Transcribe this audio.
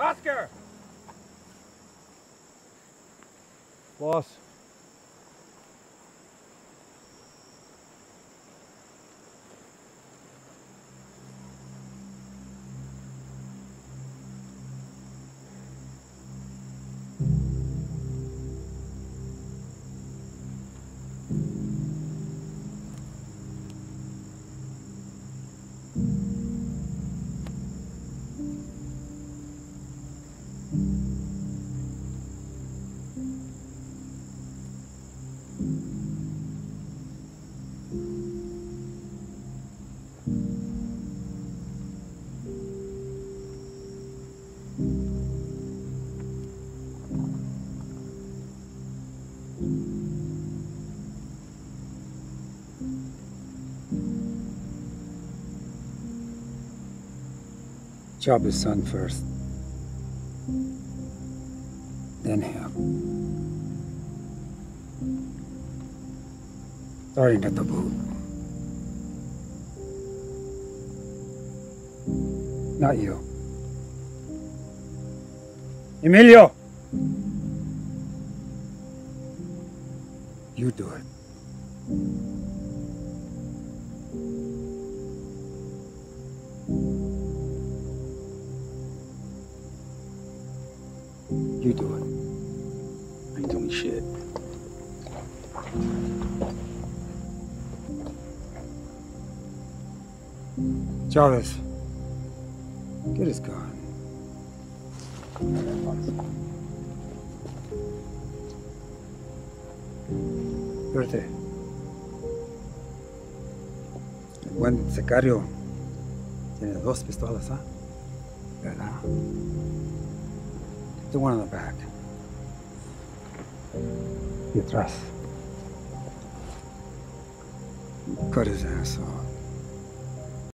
Oscar! Boss. Job his son first, then him. Sorry, not the boot. Not you. Emilio! You do it. You do it. I ain't doing shit. Chavez, get his gun. Suerte. El buen Sicario tiene 2 pistolas, ¿ah? ¿Verdad? The one on the back. Y atrás. Cut his ass off.